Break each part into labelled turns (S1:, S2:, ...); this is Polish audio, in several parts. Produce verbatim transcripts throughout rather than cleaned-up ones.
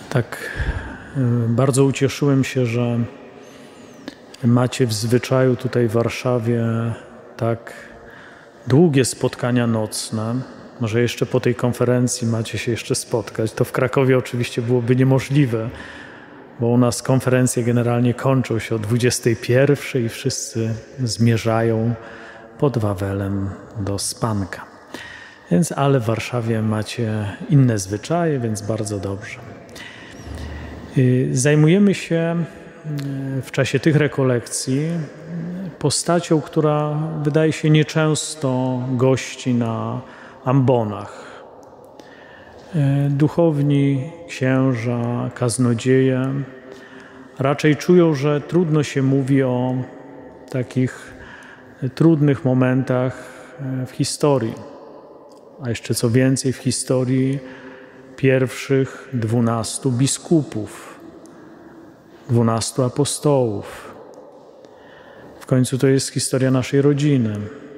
S1: Tak, bardzo ucieszyłem się, że macie w zwyczaju tutaj w Warszawie tak długie spotkania nocne. Może jeszcze po tej konferencji macie się jeszcze spotkać. To w Krakowie oczywiście byłoby niemożliwe, bo u nas konferencje generalnie kończą się o dwudziestej pierwszej i wszyscy zmierzają pod Wawelem do spanka. Więc, ale w Warszawie macie inne zwyczaje, więc bardzo dobrze. Zajmujemy się w czasie tych rekolekcji postacią, która wydaje się nieczęsto gości na ambonach. Duchowni, księża, kaznodzieje raczej czują, że trudno się mówi o takich trudnych momentach w historii, a jeszcze co więcej w historii pierwszych dwunastu biskupów, dwunastu apostołów. W końcu to jest historia naszej rodziny.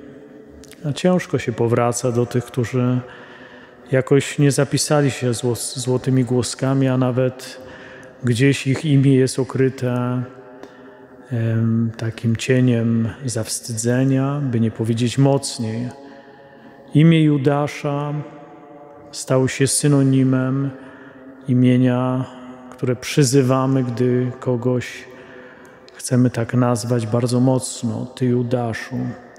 S1: A ciężko się powraca do tych, którzy jakoś nie zapisali się zło, złotymi głoskami, a nawet gdzieś ich imię jest okryte em, takim cieniem zawstydzenia, by nie powiedzieć mocniej. Imię Judasza stało się synonimem imienia, które przyzywamy, gdy kogoś chcemy tak nazwać bardzo mocno. Ty, Judaszu.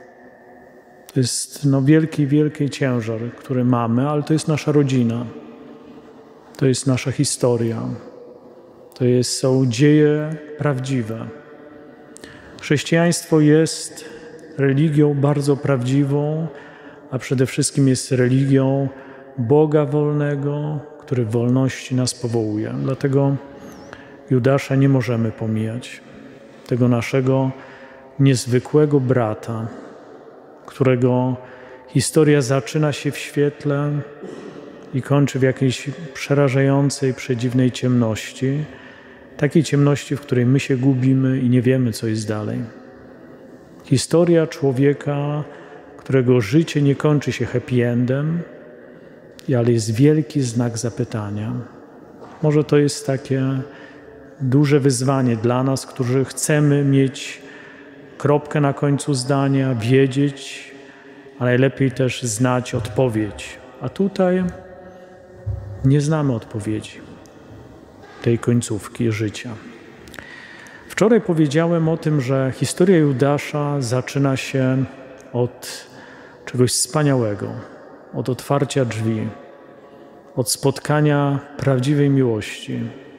S1: To jest no, wielki, wielki ciężar, który mamy, ale to jest nasza rodzina. To jest nasza historia. To jest, są dzieje prawdziwe. Chrześcijaństwo jest religią bardzo prawdziwą, a przede wszystkim jest religią Boga wolnego, który w wolności nas powołuje. Dlatego Judasza nie możemy pomijać. Tego naszego niezwykłego brata, którego historia zaczyna się w świetle i kończy w jakiejś przerażającej, przedziwnej ciemności. Takiej ciemności, w której my się gubimy i nie wiemy, co jest dalej. Historia człowieka, którego życie nie kończy się happy endem, ale jest wielki znak zapytania. Może to jest takie duże wyzwanie dla nas, którzy chcemy mieć kropkę na końcu zdania, wiedzieć, a najlepiej też znać odpowiedź. A tutaj nie znamy odpowiedzi tej końcówki życia. Wczoraj powiedziałem o tym, że historia Judasza zaczyna się od czegoś wspaniałego, od otwarcia drzwi, od spotkania prawdziwej miłości,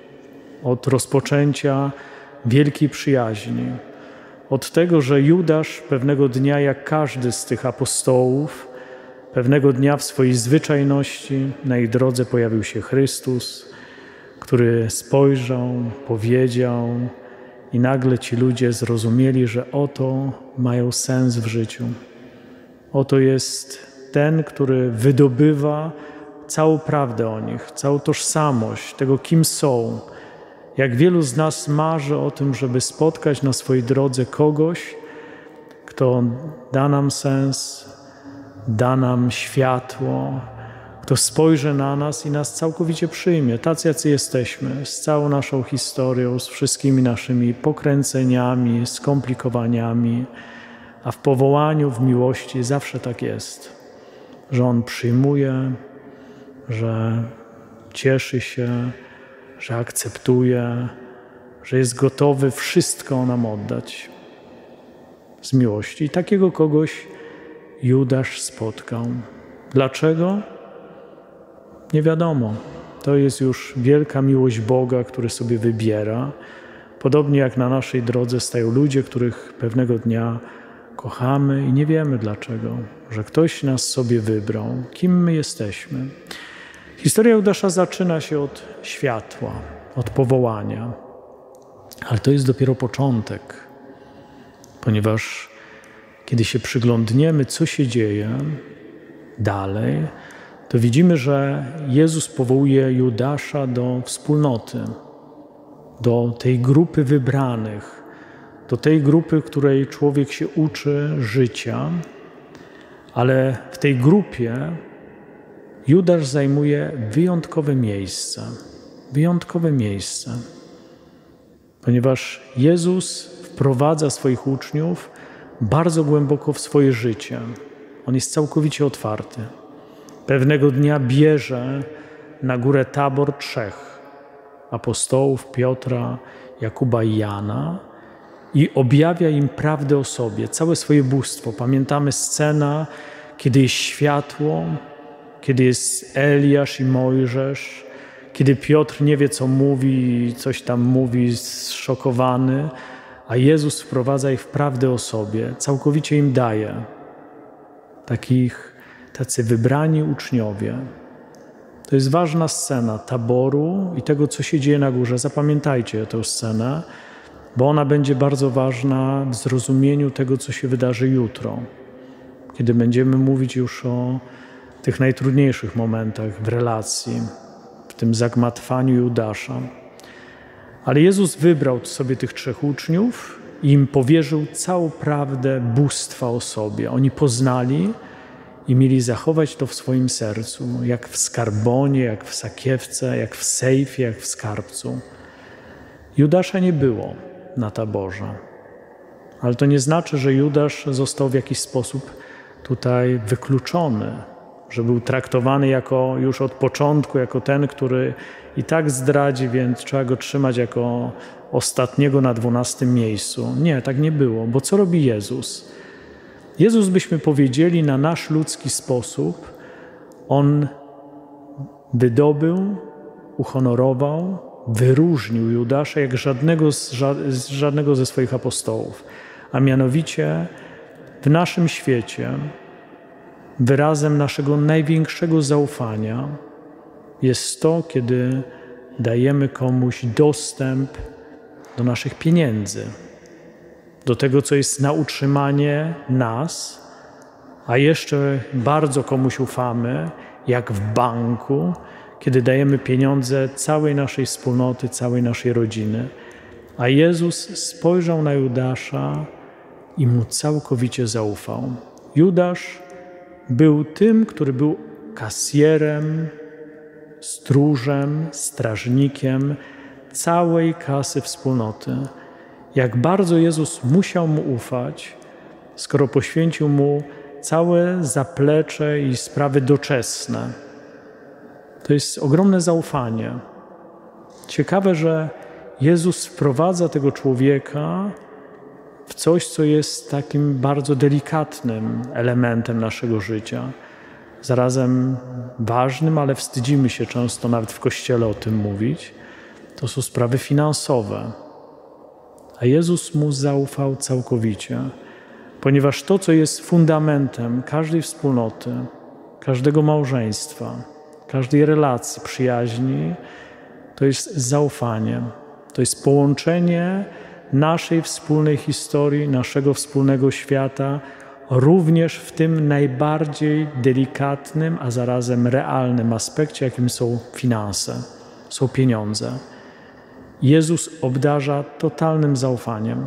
S1: od rozpoczęcia wielkiej przyjaźni, od tego, że Judasz pewnego dnia, jak każdy z tych apostołów, pewnego dnia w swojej zwyczajności na ich drodze pojawił się Chrystus, który spojrzał, powiedział i nagle ci ludzie zrozumieli, że oto mają sens w życiu. Oto jest ten, który wydobywa całą prawdę o nich, całą tożsamość tego, kim są. Jak wielu z nas marzy o tym, żeby spotkać na swojej drodze kogoś, kto da nam sens, da nam światło, kto spojrzy na nas i nas całkowicie przyjmie, tacy jacy jesteśmy, z całą naszą historią, z wszystkimi naszymi pokręceniami, skomplikowaniami, a w powołaniu, w miłości zawsze tak jest, że On przyjmuje, że cieszy się, że akceptuje, że jest gotowy wszystko nam oddać z miłości. I takiego kogoś Judasz spotkał. Dlaczego? Nie wiadomo. To jest już wielka miłość Boga, który sobie wybiera. Podobnie jak na naszej drodze stają ludzie, których pewnego dnia kochamy i nie wiemy dlaczego, że ktoś nas sobie wybrał, kim my jesteśmy. Historia Judasza zaczyna się od światła, od powołania, ale to jest dopiero początek, ponieważ kiedy się przyglądniemy, co się dzieje dalej, to widzimy, że Jezus powołuje Judasza do wspólnoty, do tej grupy wybranych, do tej grupy, w której człowiek się uczy życia, ale w tej grupie Judasz zajmuje wyjątkowe miejsce. wyjątkowe miejsce, ponieważ Jezus wprowadza swoich uczniów bardzo głęboko w swoje życie. On jest całkowicie otwarty. Pewnego dnia bierze na górę Tabor trzech apostołów, Piotra, Jakuba i Jana, i objawia im prawdę o sobie, całe swoje bóstwo. Pamiętamy scenę, kiedy jest światło, kiedy jest Eliasz i Mojżesz, kiedy Piotr nie wie, co mówi, coś tam mówi zszokowany, a Jezus wprowadza ich w prawdę o sobie, całkowicie im daje. Takich, tacy wybrani uczniowie. To jest ważna scena Taboru i tego, co się dzieje na górze. Zapamiętajcie tę scenę, bo ona będzie bardzo ważna w zrozumieniu tego, co się wydarzy jutro, kiedy będziemy mówić już o tych najtrudniejszych momentach w relacji, w tym zagmatwaniu Judasza. Ale Jezus wybrał sobie tych trzech uczniów i im powierzył całą prawdę bóstwa o sobie. Oni poznali i mieli zachować to w swoim sercu, jak w skarbonie, jak w sakiewce, jak w sejfie, jak w skarbcu. Judasza nie było na Taborze, ale to nie znaczy, że Judasz został w jakiś sposób tutaj wykluczony, że był traktowany jako już od początku, jako ten, który i tak zdradzi, więc trzeba go trzymać jako ostatniego na dwunastym miejscu. Nie, tak nie było, bo co robi Jezus? Jezus, byśmy powiedzieli, na nasz ludzki sposób, On wydobył, uhonorował, wyróżnił Judasza jak żadnego, z, z żadnego ze swoich apostołów. A mianowicie w naszym świecie wyrazem naszego największego zaufania jest to, kiedy dajemy komuś dostęp do naszych pieniędzy, do tego, co jest na utrzymanie nas, a jeszcze bardzo komuś ufamy, jak w banku, kiedy dajemy pieniądze całej naszej wspólnoty, całej naszej rodziny. A Jezus spojrzał na Judasza i mu całkowicie zaufał. Judasz był tym, który był kasjerem, stróżem, strażnikiem całej kasy wspólnoty. Jak bardzo Jezus musiał mu ufać, skoro poświęcił mu całe zaplecze i sprawy doczesne. To jest ogromne zaufanie. Ciekawe, że Jezus wprowadza tego człowieka w coś, co jest takim bardzo delikatnym elementem naszego życia. Zarazem ważnym, ale wstydzimy się często nawet w Kościele o tym mówić. To są sprawy finansowe. A Jezus mu zaufał całkowicie, ponieważ to, co jest fundamentem każdej wspólnoty, każdego małżeństwa, każdej relacji, przyjaźni, to jest zaufanie. To jest połączenie naszej wspólnej historii, naszego wspólnego świata, również w tym najbardziej delikatnym, a zarazem realnym aspekcie, jakim są finanse, są pieniądze. Jezus obdarza totalnym zaufaniem.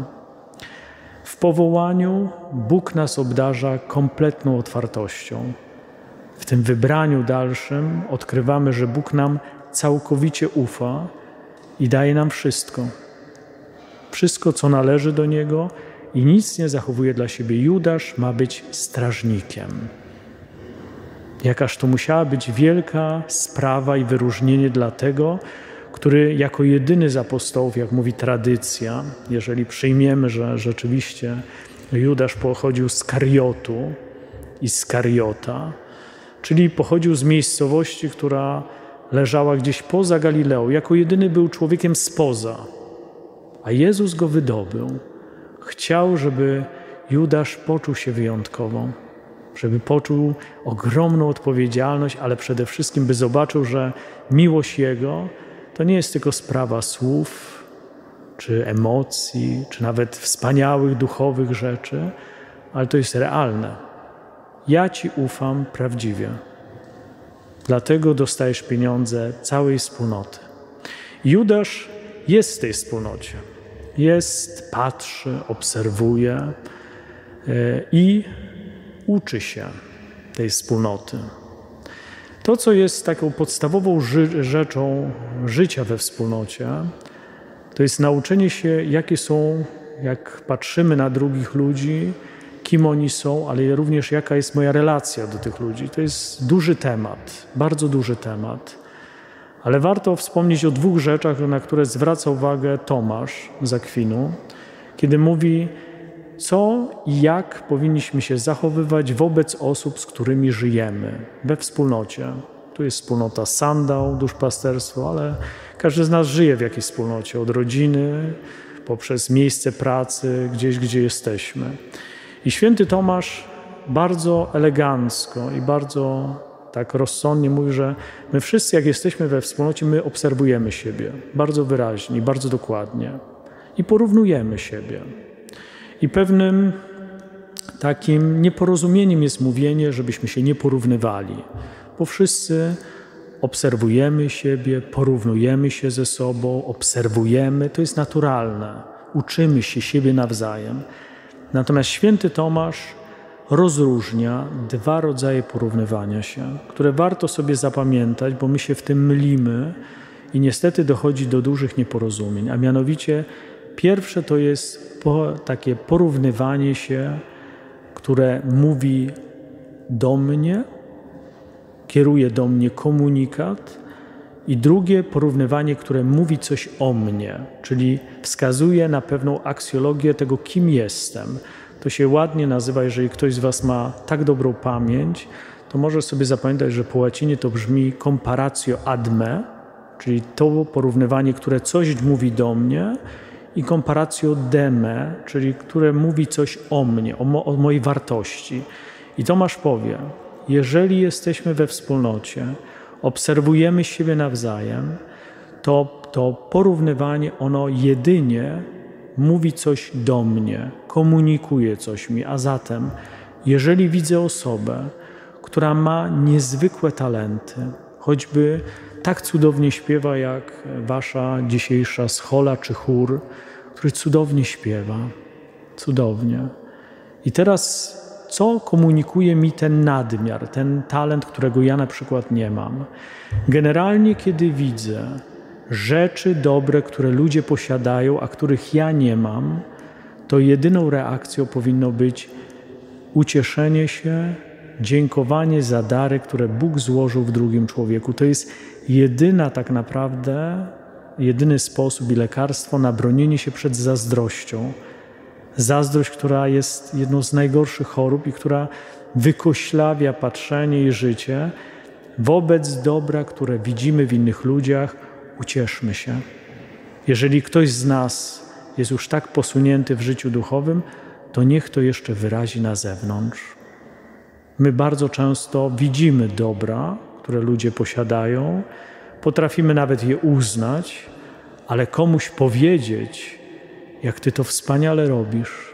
S1: W powołaniu Bóg nas obdarza kompletną otwartością. W tym wybraniu dalszym odkrywamy, że Bóg nam całkowicie ufa i daje nam wszystko. Wszystko, co należy do Niego i nic nie zachowuje dla siebie. Judasz ma być strażnikiem. Jakaż to musiała być wielka sprawa i wyróżnienie dla tego, który jako jedyny z apostołów, jak mówi tradycja, jeżeli przyjmiemy, że rzeczywiście Judasz pochodził z Kariotu i z Kariota, czyli pochodził z miejscowości, która leżała gdzieś poza Galileą, jako jedyny był człowiekiem spoza, a Jezus go wydobył. Chciał, żeby Judasz poczuł się wyjątkowo, żeby poczuł ogromną odpowiedzialność, ale przede wszystkim, by zobaczył, że miłość Jego to nie jest tylko sprawa słów, czy emocji, czy nawet wspaniałych, duchowych rzeczy, ale to jest realne. Ja Ci ufam prawdziwie. Dlatego dostajesz pieniądze całej wspólnoty. Judasz jest w tej wspólnocie. Jest, patrzy, obserwuje i uczy się tej wspólnoty. To, co jest taką podstawową ży rzeczą życia we wspólnocie, to jest nauczenie się, jakie są, jak patrzymy na drugich ludzi, kim oni są, ale również jaka jest moja relacja do tych ludzi. To jest duży temat, bardzo duży temat. Ale warto wspomnieć o dwóch rzeczach, na które zwraca uwagę Tomasz z Akwinu, kiedy mówi, co i jak powinniśmy się zachowywać wobec osób, z którymi żyjemy we wspólnocie. Tu jest wspólnota sandał, duszpasterstwo, ale każdy z nas żyje w jakiejś wspólnocie, od rodziny, poprzez miejsce pracy, gdzieś, gdzie jesteśmy. I święty Tomasz bardzo elegancko i bardzo tak rozsądnie mówi, że my wszyscy, jak jesteśmy we wspólnocie, my obserwujemy siebie bardzo wyraźnie, bardzo dokładnie i porównujemy siebie. I pewnym takim nieporozumieniem jest mówienie, żebyśmy się nie porównywali, bo wszyscy obserwujemy siebie, porównujemy się ze sobą, obserwujemy, to jest naturalne, uczymy się siebie nawzajem. Natomiast święty Tomasz rozróżnia dwa rodzaje porównywania się, które warto sobie zapamiętać, bo my się w tym mylimy i niestety dochodzi do dużych nieporozumień, a mianowicie pierwsze to jest po, takie porównywanie się, które mówi do mnie, kieruje do mnie komunikat, i drugie porównywanie, które mówi coś o mnie, czyli wskazuje na pewną aksjologię tego, kim jestem. To się ładnie nazywa, jeżeli ktoś z was ma tak dobrą pamięć, to może sobie zapamiętać, że po łacinie to brzmi comparatio ad me, czyli to porównywanie, które coś mówi do mnie, i comparatio de me, czyli które mówi coś o mnie, o, mo, o mojej wartości. I Tomasz powie, jeżeli jesteśmy we wspólnocie, obserwujemy siebie nawzajem, to, to porównywanie, ono jedynie mówi coś do mnie, komunikuje coś mi. A zatem, jeżeli widzę osobę, która ma niezwykłe talenty, choćby tak cudownie śpiewa jak wasza dzisiejsza schola czy chór, który cudownie śpiewa, cudownie. I teraz co komunikuje mi ten nadmiar, ten talent, którego ja na przykład nie mam? Generalnie, kiedy widzę rzeczy dobre, które ludzie posiadają, a których ja nie mam, to jedyną reakcją powinno być ucieszenie się, dziękowanie za dary, które Bóg złożył w drugim człowieku. To jest jedyna tak naprawdę, jedyny sposób i lekarstwo na bronienie się przed zazdrością. Zazdrość, która jest jedną z najgorszych chorób i która wykoślawia patrzenie i życie. Wobec dobra, które widzimy w innych ludziach, ucieszmy się. Jeżeli ktoś z nas jest już tak posunięty w życiu duchowym, to niech to jeszcze wyrazi na zewnątrz. My bardzo często widzimy dobra, które ludzie posiadają, potrafimy nawet je uznać, ale komuś powiedzieć, jak ty to wspaniale robisz,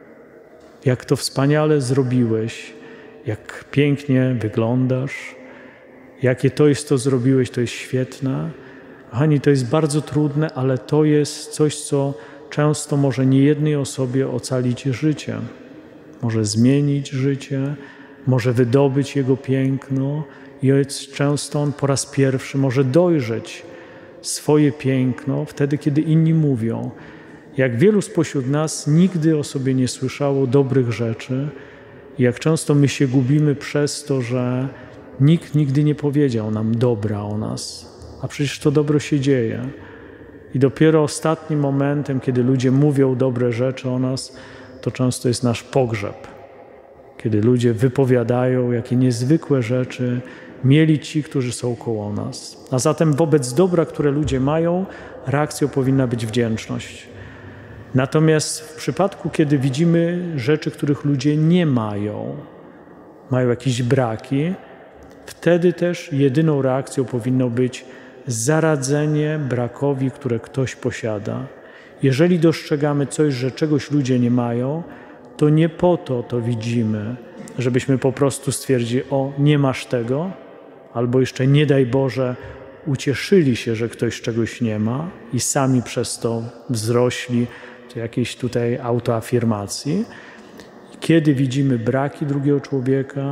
S1: jak to wspaniale zrobiłeś, jak pięknie wyglądasz, jakie to jest, to zrobiłeś, to jest świetne. Kochani, to jest bardzo trudne, ale to jest coś, co często może niejednej osobie ocalić życie. Może zmienić życie, może wydobyć jego piękno i często on po raz pierwszy może dojrzeć swoje piękno wtedy, kiedy inni mówią. Jak wielu spośród nas nigdy o sobie nie słyszało dobrych rzeczy, jak często my się gubimy przez to, że nikt nigdy nie powiedział nam dobra o nas, a przecież to dobro się dzieje. I dopiero ostatnim momentem, kiedy ludzie mówią dobre rzeczy o nas, to często jest nasz pogrzeb, kiedy ludzie wypowiadają, jakie niezwykłe rzeczy mieli ci, którzy są koło nas. A zatem wobec dobra, które ludzie mają, reakcją powinna być wdzięczność. Natomiast w przypadku, kiedy widzimy rzeczy, których ludzie nie mają, mają jakieś braki, wtedy też jedyną reakcją powinno być zaradzenie brakowi, które ktoś posiada. Jeżeli dostrzegamy coś, że czegoś ludzie nie mają, to nie po to to widzimy, żebyśmy po prostu stwierdzili, o, nie masz tego, albo jeszcze nie daj Boże, ucieszyli się, że ktoś czegoś nie ma i sami przez to wzrośli do jakiejś tutaj autoafirmacji. Kiedy widzimy braki drugiego człowieka,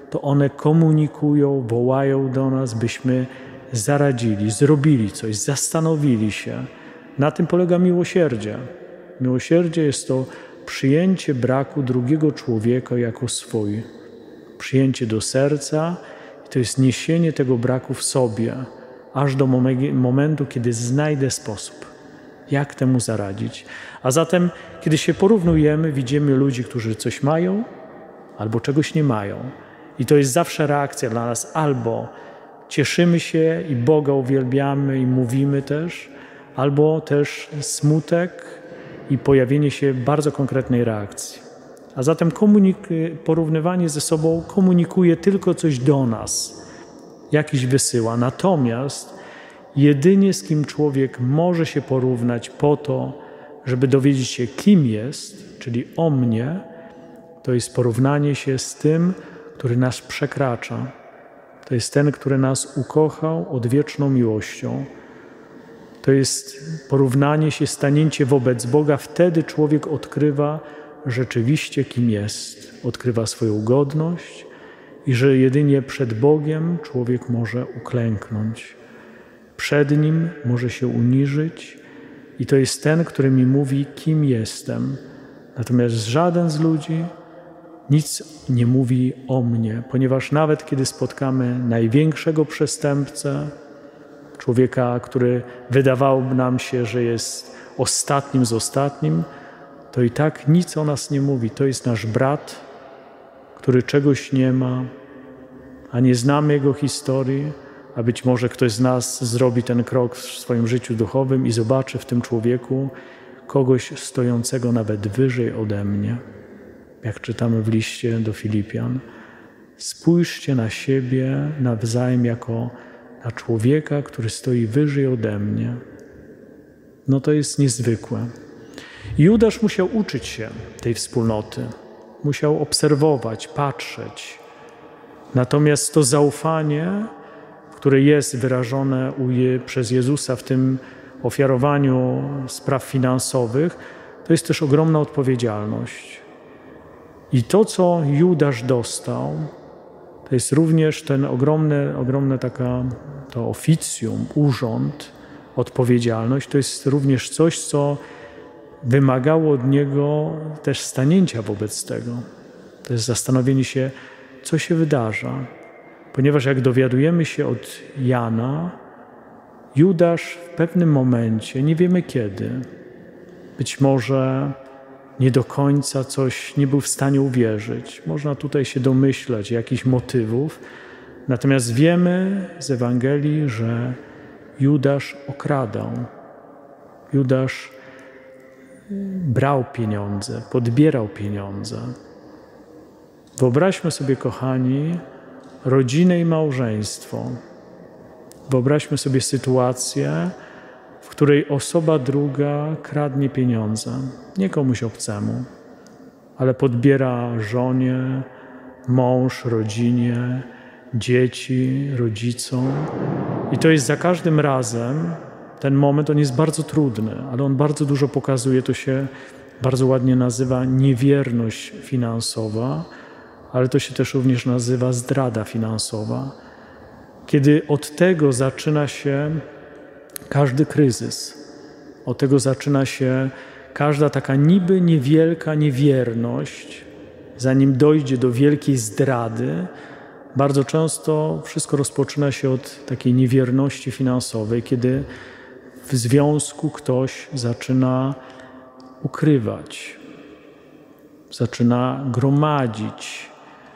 S1: to one komunikują, wołają do nas, byśmy zaradzili, zrobili coś, zastanowili się. Na tym polega miłosierdzie. Miłosierdzie jest to przyjęcie braku drugiego człowieka jako swój. Przyjęcie do serca i to jest niesienie tego braku w sobie, aż do momentu, kiedy znajdę sposób, jak temu zaradzić. A zatem, kiedy się porównujemy, widzimy ludzi, którzy coś mają albo czegoś nie mają. I to jest zawsze reakcja dla nas. Albo cieszymy się i Boga uwielbiamy i mówimy też, albo też smutek i pojawienie się bardzo konkretnej reakcji. A zatem porównywanie ze sobą komunikuje tylko coś do nas, jakiś wysyła. Natomiast jedynie z kim człowiek może się porównać po to, żeby dowiedzieć się, kim jest, czyli o mnie, to jest porównanie się z tym, który nas przekracza. To jest ten, który nas ukochał odwieczną miłością. To jest porównanie się, stanięcie wobec Boga. Wtedy człowiek odkrywa rzeczywiście, kim jest. Odkrywa swoją godność i że jedynie przed Bogiem człowiek może uklęknąć. Przed Nim może się uniżyć i to jest ten, który mi mówi, kim jestem. Natomiast żaden z ludzi nic nie mówi o mnie, ponieważ nawet kiedy spotkamy największego przestępcę, człowieka, który wydawałoby nam się, że jest ostatnim z ostatnim, to i tak nic o nas nie mówi. To jest nasz brat, który czegoś nie ma, a nie znamy jego historii, a być może ktoś z nas zrobi ten krok w swoim życiu duchowym i zobaczy w tym człowieku kogoś stojącego nawet wyżej ode mnie. Jak czytamy w liście do Filipian, spójrzcie na siebie nawzajem jako na człowieka, który stoi wyżej ode mnie. No to jest niezwykłe. Judasz musiał uczyć się tej wspólnoty. Musiał obserwować, patrzeć. Natomiast to zaufanie, które jest wyrażone przez Jezusa w tym ofiarowaniu spraw finansowych, to jest też ogromna odpowiedzialność. I to, co Judasz dostał, to jest również ten ogromny, ogromna taka to oficjum, urząd, odpowiedzialność. To jest również coś, co wymagało od niego też stanięcia wobec tego. To jest zastanowienie się, co się wydarza. Ponieważ jak dowiadujemy się od Jana, Judasz w pewnym momencie, nie wiemy kiedy, być może nie do końca coś nie był w stanie uwierzyć. Można tutaj się domyślać jakichś motywów. Natomiast wiemy z Ewangelii, że Judasz okradał. Judasz brał pieniądze, podbierał pieniądze. Wyobraźmy sobie, kochani, rodzinę i małżeństwo. Wyobraźmy sobie sytuację, w której osoba druga kradnie pieniądze, nie komuś obcemu, ale podbiera żonie, mąż, rodzinie, dzieci, rodzicom. I to jest za każdym razem, ten moment, on jest bardzo trudny, ale on bardzo dużo pokazuje, to się bardzo ładnie nazywa niewierność finansowa, ale to się też również nazywa zdrada finansowa. Kiedy od tego zaczyna się każdy kryzys, od tego zaczyna się każda taka niby niewielka niewierność, zanim dojdzie do wielkiej zdrady, bardzo często wszystko rozpoczyna się od takiej niewierności finansowej, kiedy w związku ktoś zaczyna ukrywać, zaczyna gromadzić.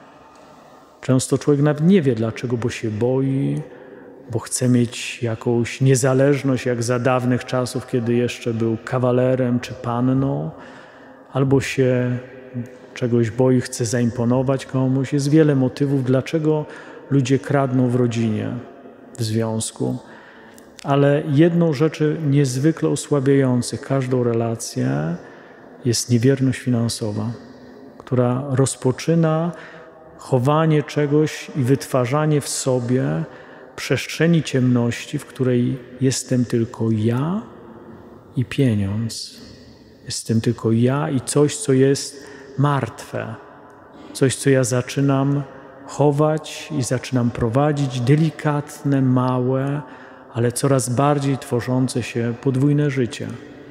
S1: Często człowiek nawet nie wie dlaczego, bo się boi, bo chce mieć jakąś niezależność, jak za dawnych czasów, kiedy jeszcze był kawalerem czy panną, albo się czegoś boi, chce zaimponować komuś. Jest wiele motywów, dlaczego ludzie kradną w rodzinie, w związku. Ale jedną rzeczy niezwykle osłabiających każdą relację jest niewierność finansowa, która rozpoczyna chowanie czegoś i wytwarzanie w sobie przestrzeni ciemności, w której jestem tylko ja i pieniądz. Jestem tylko ja i coś, co jest martwe. Coś, co ja zaczynam chować i zaczynam prowadzić delikatne, małe, ale coraz bardziej tworzące się podwójne życie.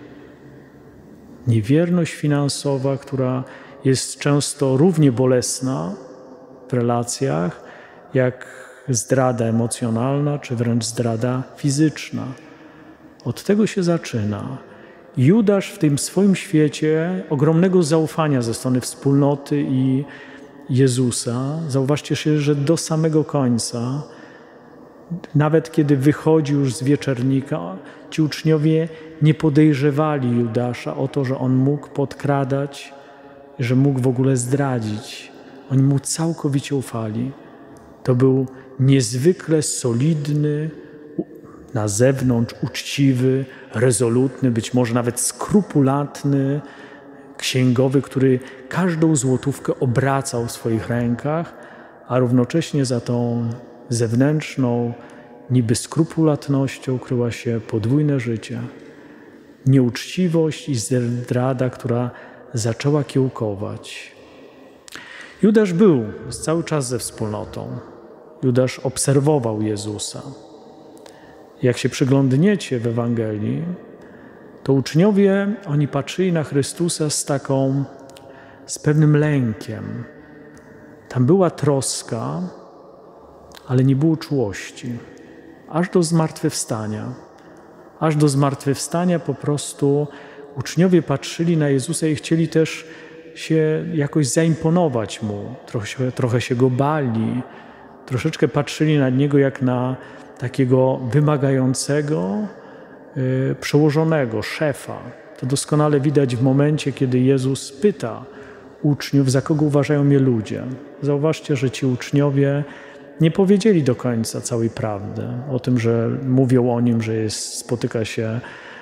S1: Niewierność finansowa, która jest często równie bolesna w relacjach, jak zdrada emocjonalna, czy wręcz zdrada fizyczna. Od tego się zaczyna. Judasz w tym swoim świecie ogromnego zaufania ze strony wspólnoty i Jezusa. Zauważcie się, że do samego końca, nawet kiedy wychodzi już z wieczernika, ci uczniowie nie podejrzewali Judasza o to, że on mógł podkradać, że mógł w ogóle zdradzić. Oni mu całkowicie ufali. To był niezwykle solidny, na zewnątrz uczciwy, rezolutny, być może nawet skrupulatny księgowy, który każdą złotówkę obracał w swoich rękach, a równocześnie za tą zewnętrzną, niby skrupulatnością kryła się podwójne życie. Nieuczciwość i zdrada, która zaczęła kiełkować. Judasz był cały czas ze wspólnotą. Judasz obserwował Jezusa. Jak się przyglądniecie w Ewangelii, to uczniowie, oni patrzyli na Chrystusa z taką, z pewnym lękiem. Tam była troska, ale nie było czułości. Aż do zmartwychwstania. Aż do zmartwychwstania po prostu uczniowie patrzyli na Jezusa i chcieli też się jakoś zaimponować Mu. Trochę, trochę się Go bali. Troszeczkę patrzyli na Niego jak na takiego wymagającego, yy, przełożonego, szefa. To doskonale widać w momencie, kiedy Jezus pyta uczniów, za kogo uważają mnie ludzie. Zauważcie, że ci uczniowie nie powiedzieli do końca całej prawdy o tym, że mówią o Nim, że jest, spotyka się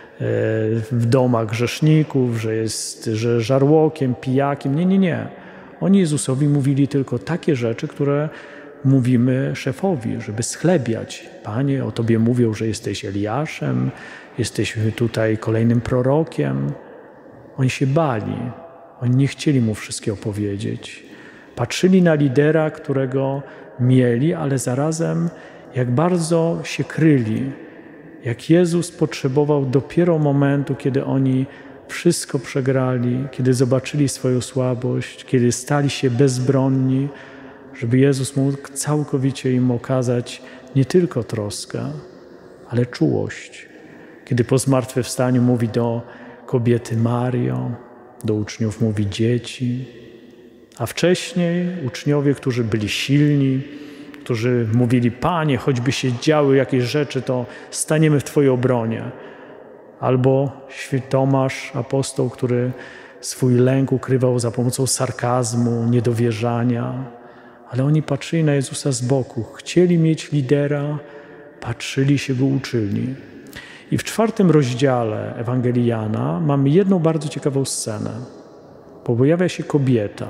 S1: w domach grzeszników, że jest że żarłokiem, pijakiem. Nie, nie, nie. Oni Jezusowi mówili tylko takie rzeczy, które mówimy szefowi, żeby schlebiać. Panie, o Tobie mówią, że jesteś Eliaszem, jesteś tutaj kolejnym prorokiem. Oni się bali. Oni nie chcieli Mu wszystkiego powiedzieć. Patrzyli na lidera, którego mieli, ale zarazem jak bardzo się kryli. Jak Jezus potrzebował dopiero momentu, kiedy oni wszystko przegrali, kiedy zobaczyli swoją słabość, kiedy stali się bezbronni, żeby Jezus mógł całkowicie im okazać nie tylko troskę, ale czułość. Kiedy po zmartwychwstaniu mówi do kobiety Mario, do uczniów mówi dzieci, a wcześniej uczniowie, którzy byli silni, którzy mówili, Panie, choćby się działy jakieś rzeczy, to staniemy w Twojej obronie. Albo Tomasz, apostoł, który swój lęk ukrywał za pomocą sarkazmu, niedowierzania. Ale oni patrzyli na Jezusa z boku, chcieli mieć lidera, patrzyli się Go uczyli. I w czwartym rozdziale Ewangelii Jana mamy jedną bardzo ciekawą scenę. Pojawia się kobieta.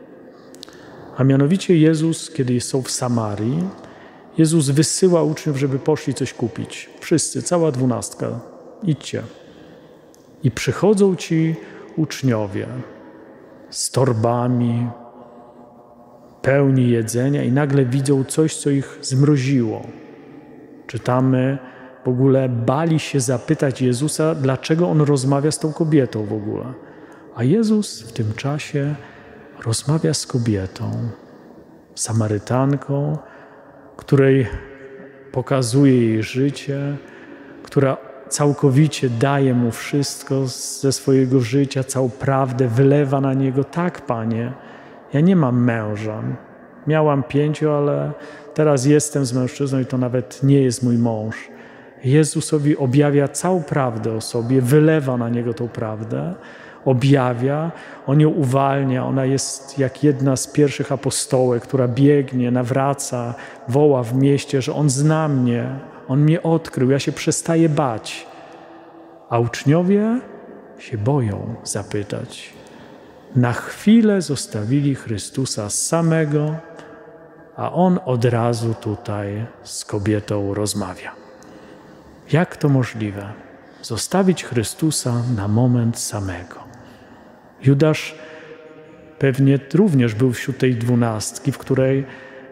S1: A mianowicie Jezus, kiedy są w Samarii, Jezus wysyła uczniów, żeby poszli coś kupić. Wszyscy, cała dwunastka. Idźcie. I przychodzą ci uczniowie z torbami, pełni jedzenia i nagle widzą coś, co ich zmroziło. Czytamy, w ogóle bali się zapytać Jezusa, dlaczego On rozmawia z tą kobietą w ogóle. A Jezus w tym czasie rozmawia z kobietą, Samarytanką, której pokazuje jej życie, która całkowicie daje Mu wszystko ze swojego życia, całą prawdę, wylewa na Niego. Tak, Panie, ja nie mam męża. Miałam pięciu, ale teraz jestem z mężczyzną i to nawet nie jest mój mąż. Jezusowi objawia całą prawdę o sobie, wylewa na Niego tą prawdę, objawia, On ją uwalnia, ona jest jak jedna z pierwszych apostołek, która biegnie, nawraca, woła w mieście, że On zna mnie, On mnie odkrył, ja się przestaję bać. A uczniowie się boją zapytać. Na chwilę zostawili Chrystusa samego, a On od razu tutaj z kobietą rozmawia. Jak to możliwe? Zostawić Chrystusa na moment samego. Judasz pewnie również był wśród tej dwunastki, w której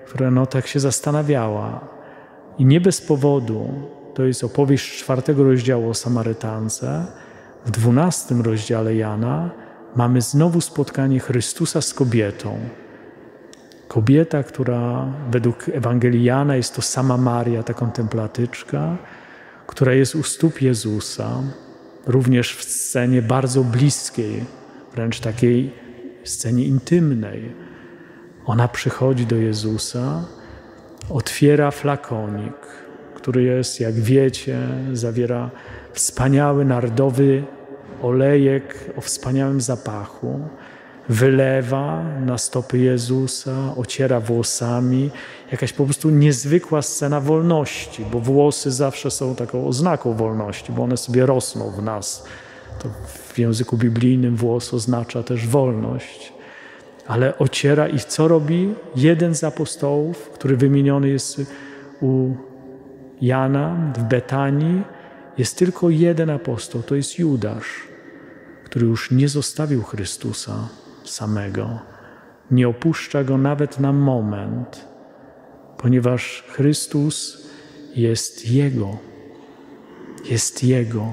S1: która no tak się zastanawiała. I nie bez powodu, to jest opowieść czwartego rozdziału o Samarytance, w dwunastym rozdziale Jana mamy znowu spotkanie Chrystusa z kobietą. Kobieta, która według Ewangelii Jana jest to sama Maria, ta kontemplatyczka, która jest u stóp Jezusa, również w scenie bardzo bliskiej, wręcz takiej scenie intymnej. Ona przychodzi do Jezusa, otwiera flakonik, który jest, jak wiecie, zawiera wspaniały nardowy olejek o wspaniałym zapachu, wylewa na stopy Jezusa, ociera włosami. Jakaś po prostu niezwykła scena wolności, bo włosy zawsze są taką oznaką wolności, bo one sobie rosną w nas. To w języku biblijnym włos oznacza też wolność. Ale ociera i co robi? Jeden z apostołów, który wymieniony jest u Jana w Betanii, jest tylko jeden apostoł, to jest Judasz, który już nie zostawił Chrystusa samego. Nie opuszcza Go nawet na moment, ponieważ Chrystus jest Jego. Jest Jego.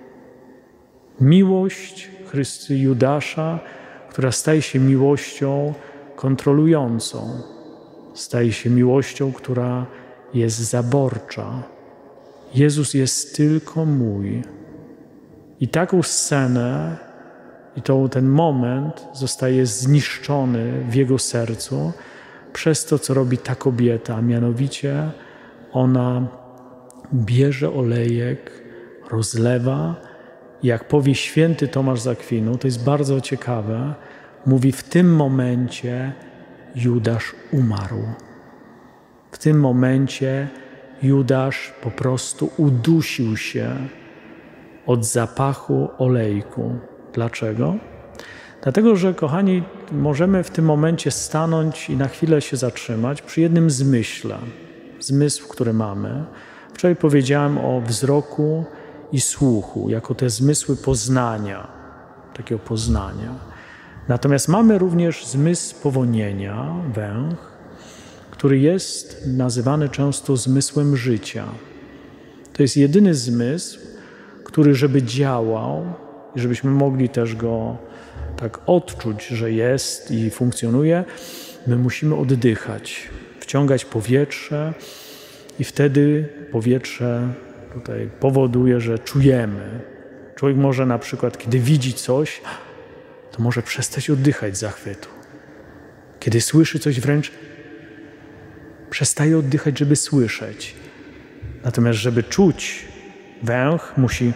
S1: Miłość Chrysty Judasza, która staje się miłością kontrolującą, staje się miłością, która jest zaborcza. Jezus jest tylko mój. I taką scenę, i to, ten moment zostaje zniszczony w Jego sercu przez to, co robi ta kobieta, a mianowicie ona bierze olejek, rozlewa i jak powie święty Tomasz z Akwinu, to jest bardzo ciekawe, mówi w tym momencie Judasz umarł. W tym momencie Judasz po prostu udusił się od zapachu olejku. Dlaczego? Dlatego, że kochani, możemy w tym momencie stanąć i na chwilę się zatrzymać przy jednym zmyśle, zmysł, który mamy. Wczoraj powiedziałem o wzroku i słuchu, jako te zmysły poznania, takiego poznania. Natomiast mamy również zmysł powonienia, węch, który jest nazywany często zmysłem życia. To jest jedyny zmysł, który żeby działał i żebyśmy mogli też go tak odczuć, że jest i funkcjonuje, my musimy oddychać, wciągać powietrze i wtedy powietrze tutaj powoduje, że czujemy. Człowiek może na przykład, kiedy widzi coś, to może przestać oddychać z zachwytu. Kiedy słyszy coś, wręcz przestaje oddychać, żeby słyszeć. Natomiast żeby czuć węch, musi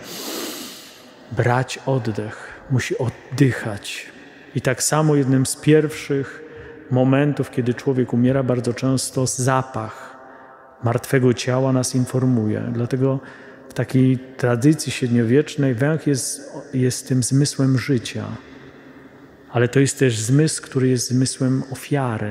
S1: brać oddech, musi oddychać. I tak samo jednym z pierwszych momentów, kiedy człowiek umiera, bardzo często zapach martwego ciała nas informuje. Dlatego w takiej tradycji średniowiecznej węch jest, jest tym zmysłem życia. Ale to jest też zmysł, który jest zmysłem ofiary.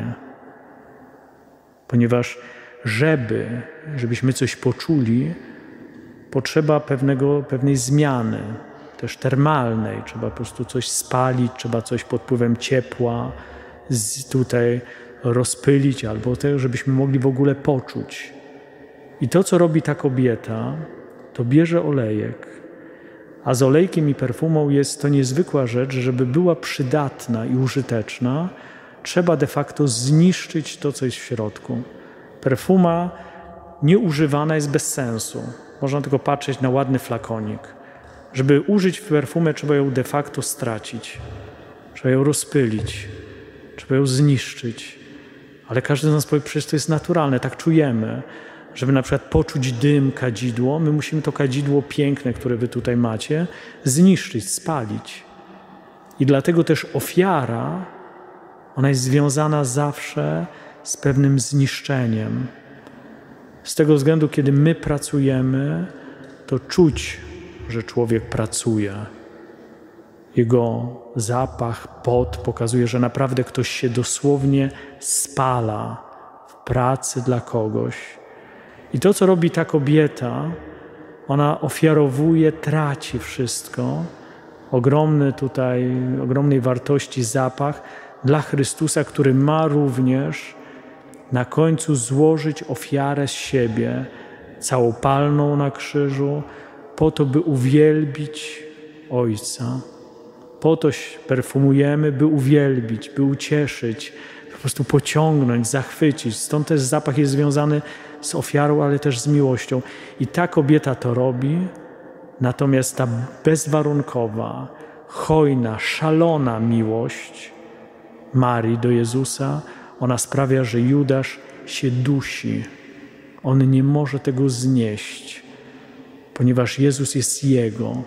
S1: Ponieważ żeby, żebyśmy coś poczuli, potrzeba pewnego, pewnej zmiany, też termalnej. Trzeba po prostu coś spalić, trzeba coś pod wpływem ciepła z, tutaj rozpylić, albo też, żebyśmy mogli w ogóle poczuć. I to, co robi ta kobieta, to bierze olejek, a z olejkiem i perfumą jest to niezwykła rzecz, żeby była przydatna i użyteczna, trzeba de facto zniszczyć to, co jest w środku. Perfuma nieużywana jest bez sensu. Można tylko patrzeć na ładny flakonik. Żeby użyć perfumę, trzeba ją de facto stracić. Trzeba ją rozpylić. Trzeba ją zniszczyć. Ale każdy z nas powie, przecież to jest naturalne, tak czujemy. Żeby na przykład poczuć dym, kadzidło, my musimy to kadzidło piękne, które wy tutaj macie, zniszczyć, spalić. I dlatego też ofiara, ona jest związana zawsze z pewnym zniszczeniem. Z tego względu, kiedy my pracujemy, to czuć, że człowiek pracuje. Jego zapach, pot pokazuje, że naprawdę ktoś się dosłownie spala w pracy dla kogoś. I to, co robi ta kobieta, ona ofiarowuje, traci wszystko. Ogromny tutaj, ogromnej wartości zapach dla Chrystusa, który ma również na końcu złożyć ofiarę z siebie, całopalną na krzyżu, po to, by uwielbić Ojca. Po to perfumujemy, by uwielbić, by ucieszyć, po prostu pociągnąć, zachwycić. Stąd też zapach jest związany z ofiarą, ale też z miłością. I ta kobieta to robi, natomiast ta bezwarunkowa, hojna, szalona miłość Marii do Jezusa, ona sprawia, że Judasz się dusi. On nie może tego znieść, ponieważ Jezus jest Jego.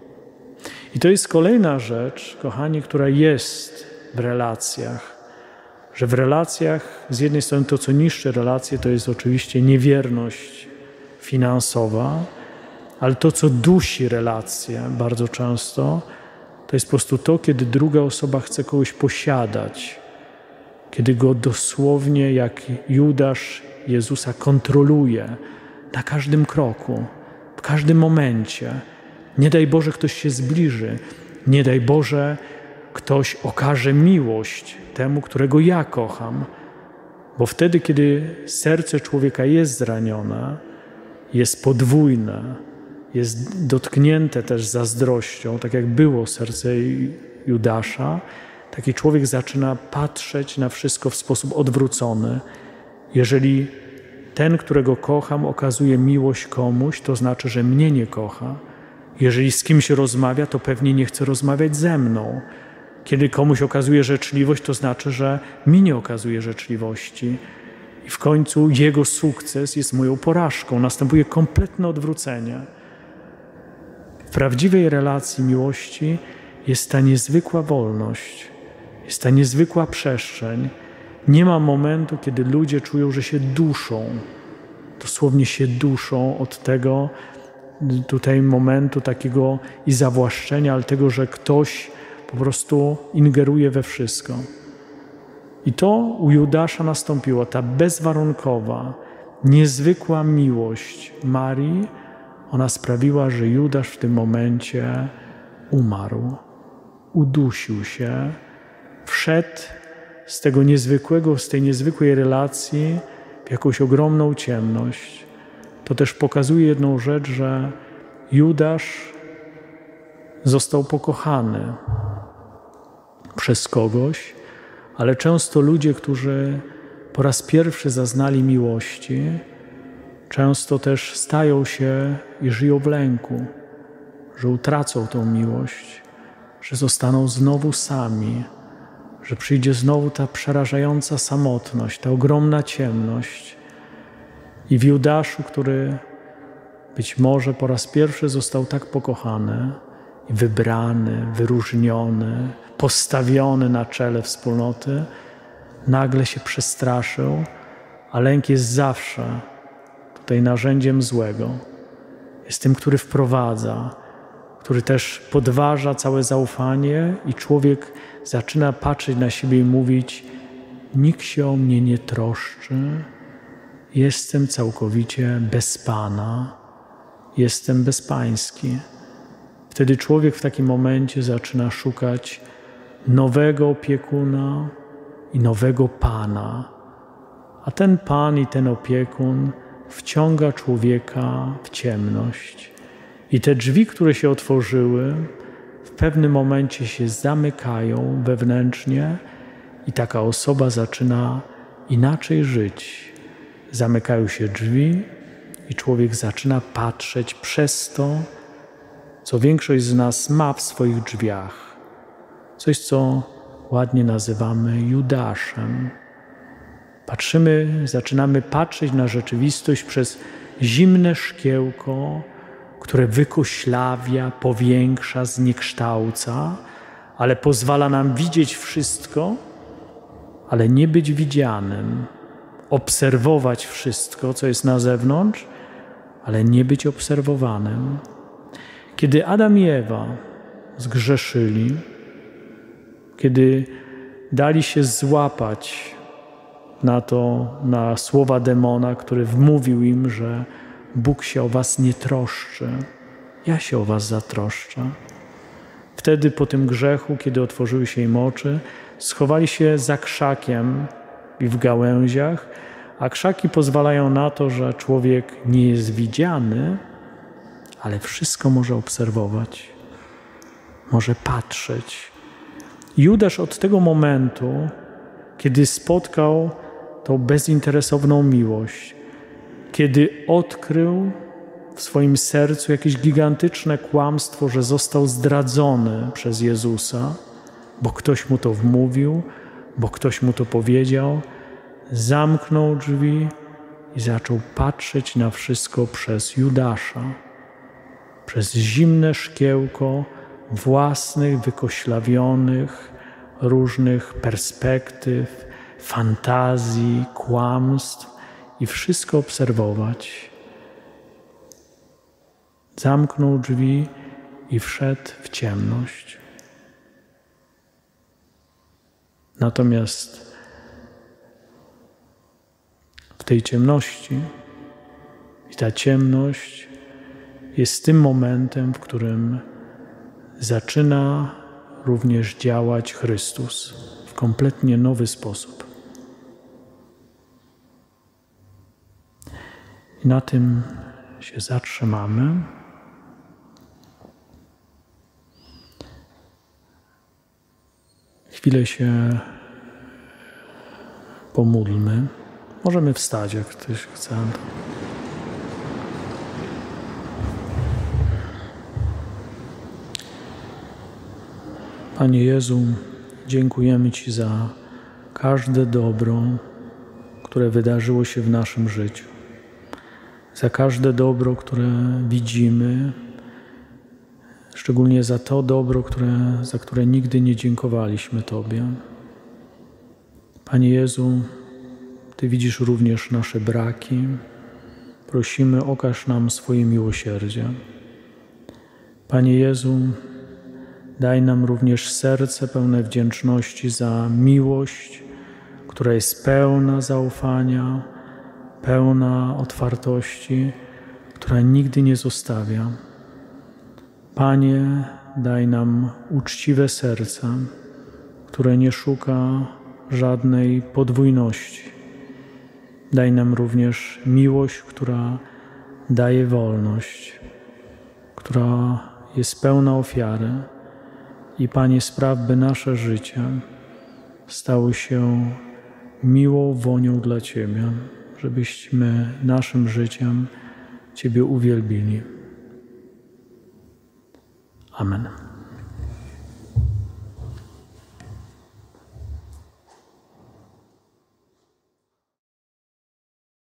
S1: I to jest kolejna rzecz, kochani, która jest w relacjach. Że w relacjach z jednej strony to, co niszczy relacje, to jest oczywiście niewierność finansowa, ale to, co dusi relacje bardzo często, to jest po prostu to, kiedy druga osoba chce kogoś posiadać, kiedy go dosłownie jak Judasz Jezusa kontroluje na każdym kroku, w każdym momencie. Nie daj Boże, ktoś się zbliży. Nie daj Boże, ktoś okaże miłość temu, którego ja kocham. Bo wtedy, kiedy serce człowieka jest zranione, jest podwójne, jest dotknięte też zazdrością, tak jak było serce Judasza, taki człowiek zaczyna patrzeć na wszystko w sposób odwrócony. Jeżeli ten, którego kocham, okazuje miłość komuś, to znaczy, że mnie nie kocha. Jeżeli z kimś rozmawia, to pewnie nie chce rozmawiać ze mną. Kiedy komuś okazuje życzliwość, to znaczy, że mi nie okazuje życzliwości. I w końcu jego sukces jest moją porażką. Następuje kompletne odwrócenie. W prawdziwej relacji miłości jest ta niezwykła wolność, jest ta niezwykła przestrzeń. Nie ma momentu, kiedy ludzie czują, że się duszą. Dosłownie się duszą od tego tutaj momentu takiego i zawłaszczenia, ale tego, że ktoś po prostu ingeruje we wszystko. I to u Judasza nastąpiło, ta bezwarunkowa, niezwykła miłość Marii, ona sprawiła, że Judasz w tym momencie umarł, udusił się, wszedł z tego niezwykłego, z tej niezwykłej relacji w jakąś ogromną ciemność. To też pokazuje jedną rzecz, że Judasz został pokochany przez kogoś, ale często ludzie, którzy po raz pierwszy zaznali miłości, często też stają się i żyją w lęku, że utracą tą miłość, że zostaną znowu sami, że przyjdzie znowu ta przerażająca samotność, ta ogromna ciemność. I w Judaszu, który być może po raz pierwszy został tak pokochany i wybrany, wyróżniony, postawiony na czele wspólnoty, nagle się przestraszył, a lęk jest zawsze tutaj narzędziem złego. Jest tym, który wprowadza, który też podważa całe zaufanie i człowiek zaczyna patrzeć na siebie i mówić: nikt się o mnie nie troszczy, jestem całkowicie bez Pana, jestem bezpański. Wtedy człowiek w takim momencie zaczyna szukać nowego opiekuna i nowego Pana. A ten Pan i ten opiekun wciąga człowieka w ciemność. I te drzwi, które się otworzyły, w pewnym momencie się zamykają wewnętrznie i taka osoba zaczyna inaczej żyć. Zamykają się drzwi i człowiek zaczyna patrzeć przez to, co większość z nas ma w swoich drzwiach. Coś, co ładnie nazywamy Judaszem. Patrzymy, zaczynamy patrzeć na rzeczywistość przez zimne szkiełko, które wykoślawia, powiększa, zniekształca, ale pozwala nam widzieć wszystko, ale nie być widzianym. Obserwować wszystko, co jest na zewnątrz, ale nie być obserwowanym. Kiedy Adam i Ewa zgrzeszyli, kiedy dali się złapać na to, na słowa demona, który wmówił im, że Bóg się o was nie troszczy, ja się o was zatroszczę. Wtedy po tym grzechu, kiedy otworzyły się im oczy, schowali się za krzakiem i w gałęziach, a krzaki pozwalają na to, że człowiek nie jest widziany, ale wszystko może obserwować, może patrzeć. Judasz od tego momentu, kiedy spotkał tą bezinteresowną miłość, kiedy odkrył w swoim sercu jakieś gigantyczne kłamstwo, że został zdradzony przez Jezusa, bo ktoś mu to wmówił, bo ktoś mu to powiedział, zamknął drzwi i zaczął patrzeć na wszystko przez Judasza, przez zimne szkiełko własnych, wykoślawionych, różnych perspektyw, fantazji, kłamstw i wszystko obserwować. Zamknął drzwi i wszedł w ciemność. Natomiast w tej ciemności i ta ciemność jest tym momentem, w którym zaczyna również działać Chrystus w kompletnie nowy sposób. I na tym się zatrzymamy. Chwilę się pomódlmy. Możemy wstać, jak ktoś chce. Panie Jezu, dziękujemy Ci za każde dobro, które wydarzyło się w naszym życiu. Za każde dobro, które widzimy, szczególnie za to dobro, które, za które nigdy nie dziękowaliśmy Tobie. Panie Jezu, Ty widzisz również nasze braki. Prosimy, okaż nam swoje miłosierdzie. Panie Jezu, daj nam również serce pełne wdzięczności za miłość, która jest pełna zaufania, pełna otwartości, która nigdy nie zostawia. Panie, daj nam uczciwe serce, które nie szuka żadnej podwójności. Daj nam również miłość, która daje wolność, która jest pełna ofiary. I Panie, spraw, by nasze życie stało się miłą wonią dla Ciebie, żebyśmy naszym życiem Ciebie uwielbili. Amen.